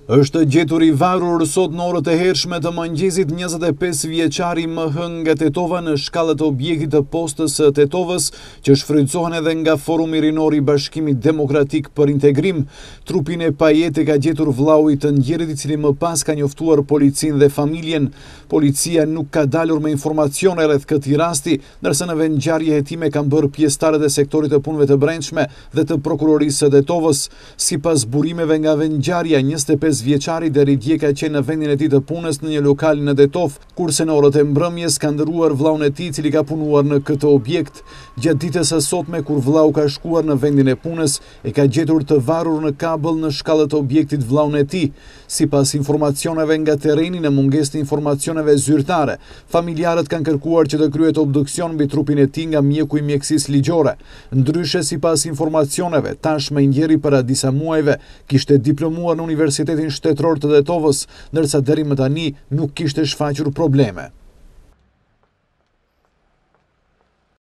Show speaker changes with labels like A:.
A: Është gjetur i varur sot në orët e hershme të mëngjesit 25 vjeçari MH Tetova në shkallët e objektit të postës së Tetovës, që shfrytëzohen edhe nga Forumi Rinor i Bashkimit Demokratik për Integrim. Trupin e pajete ka gjetur vllau i të ngjerit, i cili më pas ka njoftuar policinë dhe familjen. Policia nuk ka dalur me informacione rreth këtij rasti, ndërsa në vend ngjarje hetime kanë bërë pjesëtarët e sektorit të punëve të brendshme dhe të prokurorisë së Tetovës. Sipas burimeve nga vend ngjarja, 25 vjeçari deri dje ka qenë në vendin e tij të punës në një lokal në Tetov, kurse në orët e mbrëmjes ka ndëruar vllaun e tij, i cili ka punuar në këtë objekt. Gjatë ditës së sotme, kur vllau ka shkuar në vendin e punës, e ka gjetur të varur në kabël në shkallët e objektit vllaun e tij. Sipas informacioneve nga terreni, në mungesë të informacioneve zyrtare, familjarët kanë kërkuar që të kryhet obduksion mbi trupin e tij nga mjeku i mjekësisë ligjore. Ndryshe, sipas informacioneve, tashmë i ngjeri para disa muajve kishte diplomuar në Universitetin Shtetëror të Tetovës, ndërsa deri më tani nuk kishte shfaqur probleme.